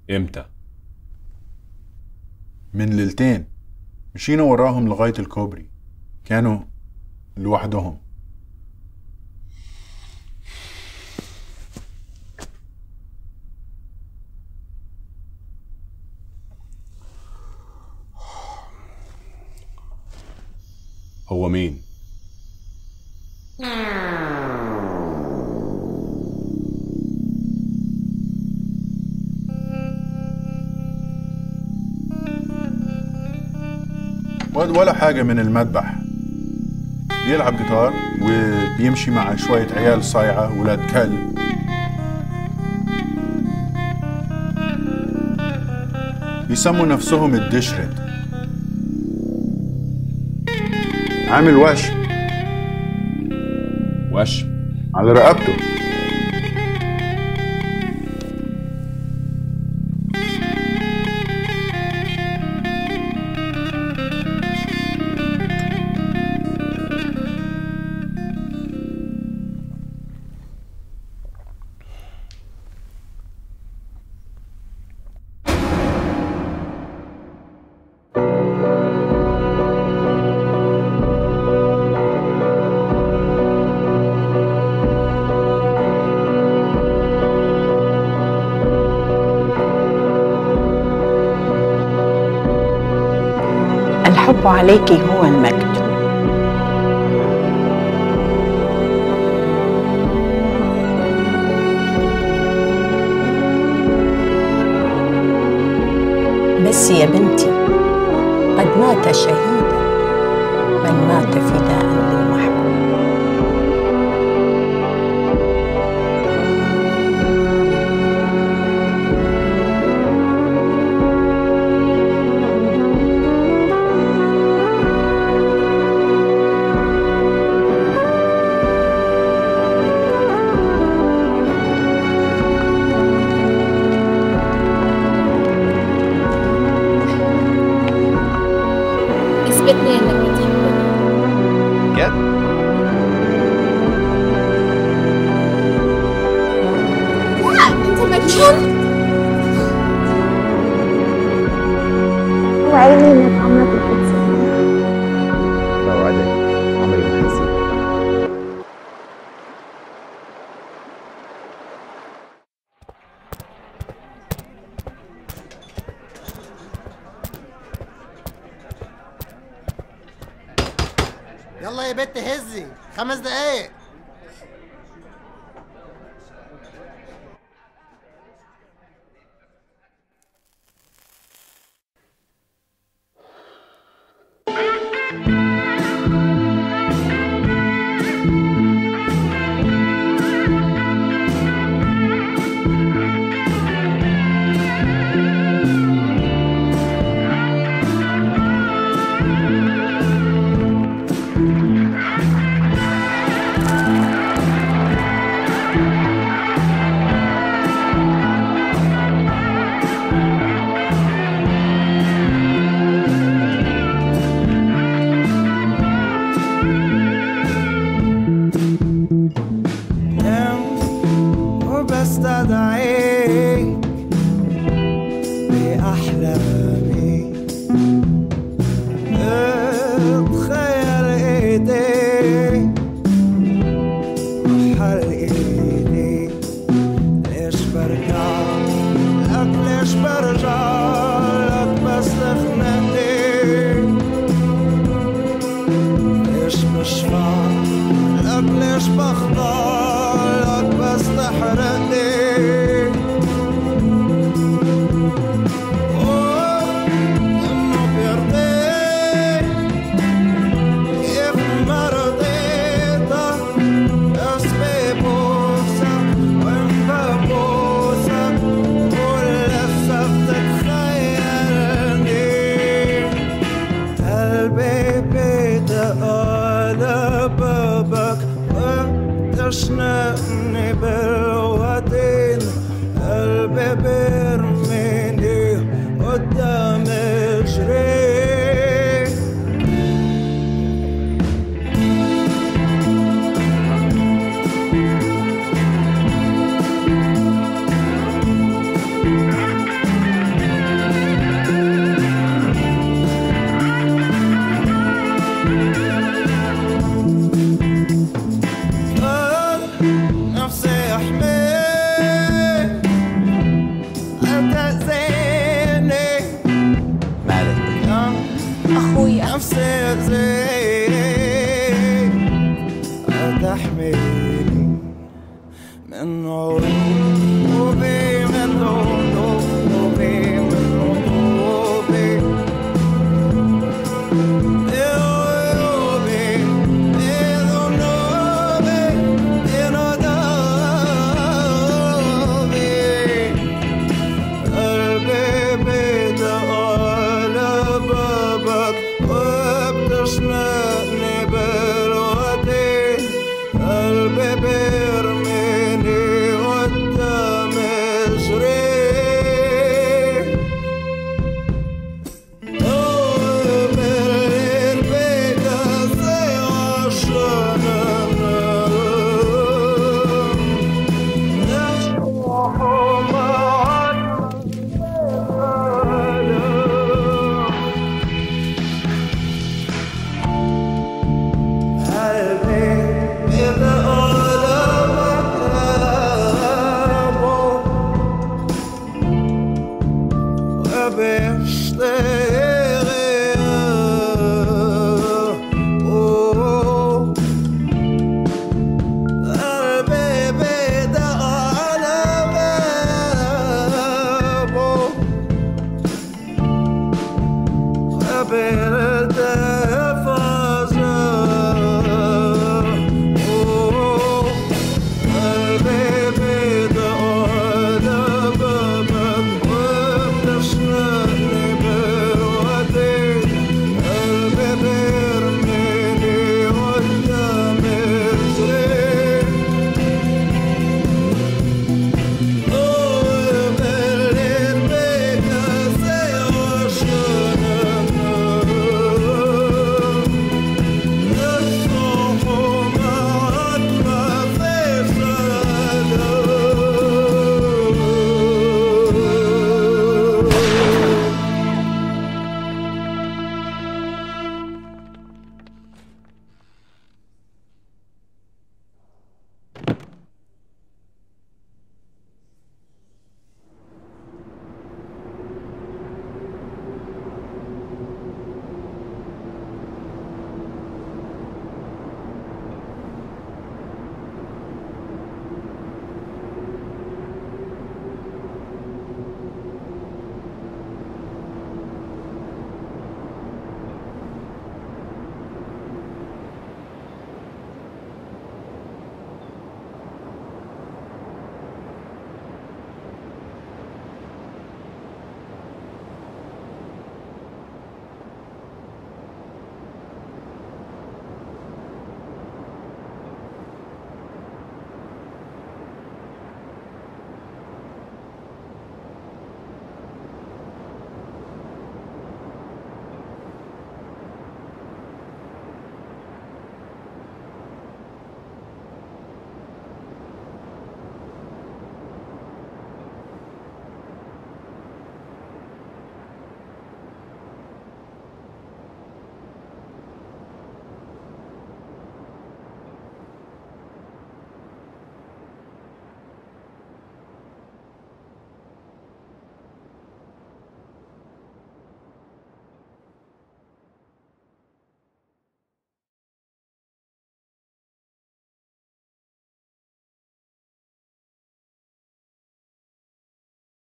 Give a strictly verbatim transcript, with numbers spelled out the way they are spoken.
امتى؟ من ليلتين، مشينا وراهم لغاية الكوبري، كانوا لوحدهم. هو مين؟ ولا حاجة من المذبح، بيلعب جيتار وبيمشي مع شوية عيال صايعة ولاد كلب. بيسموا نفسهم الدشرت. عامل وشم وشم على رقبته. الحب عليك هو المكتوب. بس يا بنتي قد مات شهيدا من مات فداء للمحبوب. اثبتني انك بتحبني. بجد؟ لا انت مجنون. وعيني انك عمرك ما تنسى. بوعدك عمري ما هنسيك. يلا يا بت هزي، خمس دقايق. بستدعيك بأحلامي، اتخيل ايديك محل ايدي. ليش برجع لك، ليش برجع لك بس تخنقني؟ ليش بشفع لك، ليش بخضع لك بس تحرقني؟ تشنقني بالودين، قلبي بيرميني قدام الجري. تحميني من عيون